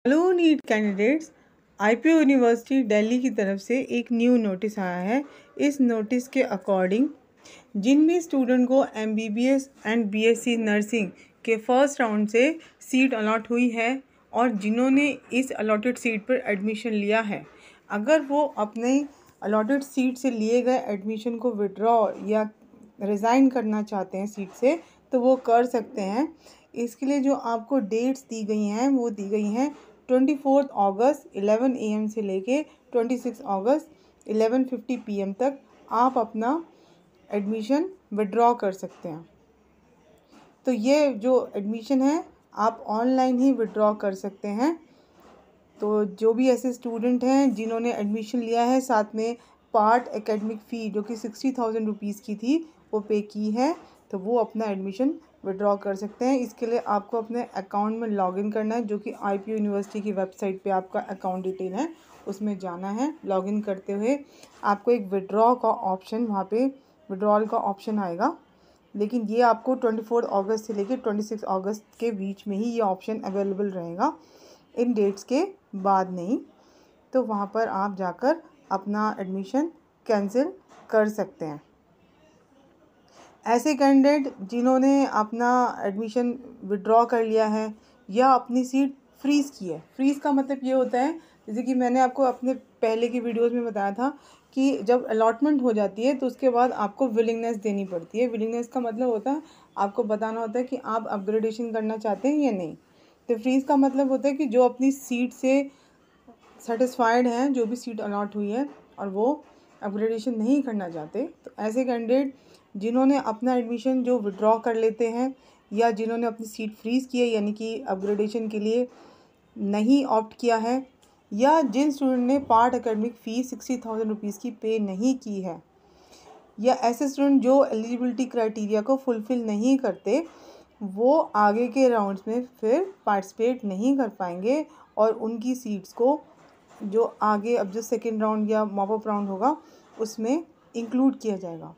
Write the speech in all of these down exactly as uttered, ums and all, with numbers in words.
Hello NEET candidates, IPO university Delhi की तरफ से एक न्यू नोटिस आया है। इस नोटिस के अकॉर्डिंग जिन भी स्टूडेंट को एमबीबीएस एंड बीएससी नर्सिंग के फर्स्ट राउंड से सीट अलॉट हुई है और जिन्होंने इस अलॉटेड सीट पर एडमिशन लिया है, अगर वो अपने अलॉटेड सीट से लिए गए एडमिशन को विड्रॉ या रिज़ाइन करना चाहते हैं सीट से, तो वो कर सकते हैं। इसके लिए जो आपको डेट्स दी गई हैं वो दी गई हैं ट्वेंटी फोर्थ अगस्त इलेवन ए एम से लेके ट्वेंटी सिक्स अगस्त इलेवन फिफ्टी पी एम तक आप अपना एडमिशन विड्रॉ कर सकते हैं। तो ये जो एडमिशन है आप ऑनलाइन ही विड्रॉ कर सकते हैं। तो जो भी ऐसे स्टूडेंट हैं जिन्होंने एडमिशन लिया है, साथ में पार्ट एकेडमिक फ़ी जो कि सिक्सटी थाउजेंड रुपीज़ की थी वो पे की है, तो वो अपना एडमिशन विड्रॉ कर सकते हैं। इसके लिए आपको अपने अकाउंट में लॉगिन करना है, जो कि आईपीओ यूनिवर्सिटी की वेबसाइट पे आपका अकाउंट डिटेल है, उसमें जाना है। लॉगिन करते हुए आपको एक विड्रॉ का ऑप्शन, वहाँ पे विड्रॉल का ऑप्शन आएगा, लेकिन ये आपको ट्वेंटी फोर्थ अगस्त से लेकर ट्वेंटी सिक्स अगस्त के बीच में ही ये ऑप्शन अवेलेबल रहेगा, इन डेट्स के बाद नहीं। तो वहाँ पर आप जाकर अपना एडमिशन कैंसिल कर सकते हैं। ऐसे कैंडिडेट जिन्होंने अपना एडमिशन विड्रॉ कर लिया है या अपनी सीट फ्रीज़ की है, फ्रीज़ का मतलब ये होता है, जैसे कि मैंने आपको अपने पहले की वीडियोस में बताया था कि जब अलॉटमेंट हो जाती है तो उसके बाद आपको विलिंगनेस देनी पड़ती है। विलिंगनेस का मतलब होता है आपको बताना होता है कि आप अपग्रेडेशन करना चाहते हैं या नहीं। तो फ्रीज़ का मतलब होता है कि जो अपनी सीट से सेटिस्फाइड हैं, जो भी सीट अलॉट हुई है और वो अपग्रेडेशन नहीं करना चाहते, तो ऐसे कैंडिडेट जिन्होंने अपना एडमिशन जो विड्रॉ कर लेते हैं या जिन्होंने अपनी सीट फ्रीज़ की है, यानी कि अपग्रेडेशन के लिए नहीं ऑप्ट किया है, या जिन स्टूडेंट ने part academic fee sixty thousand rupees की पे नहीं की है, या ऐसे स्टूडेंट जो एलिजिबिलिटी क्राइटेरिया को फुलफ़िल नहीं करते, वो आगे के राउंड्स में फिर पार्टिसिपेट नहीं कर पाएंगे और उनकी सीट्स को जो आगे अब जो सेकेंड राउंड या मॉप अप राउंड होगा उसमें इंक्लूड किया जाएगा।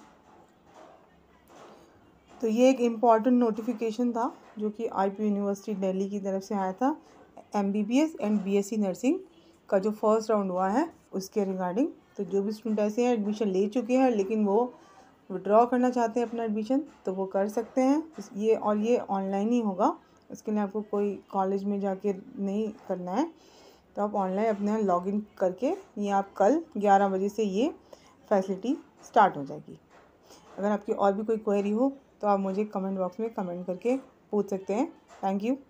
तो ये एक इम्पॉर्टेंट नोटिफिकेशन था जो कि आईपीओ यूनिवर्सिटी दिल्ली की तरफ से आया था। एमबीबीएस एंड बीएससी नर्सिंग का जो फर्स्ट राउंड हुआ है उसके रिगार्डिंग। तो जो भी स्टूडेंट ऐसे हैं एडमिशन ले चुके हैं लेकिन वो विड्रॉ करना चाहते हैं अपना एडमिशन, तो वो कर सकते हैं ये, और ये ऑनलाइन ही होगा। इसके लिए आपको कोई कॉलेज में जाके नहीं करना है, तो आप ऑनलाइन अपने लॉगिन करके ये आप कल ग्यारह बजे से ये फैसिलिटी स्टार्ट हो जाएगी। अगर आपकी और भी कोई क्वेरी हो तो आप मुझे कमेंट बॉक्स में कमेंट करके पूछ सकते हैं। Thank you.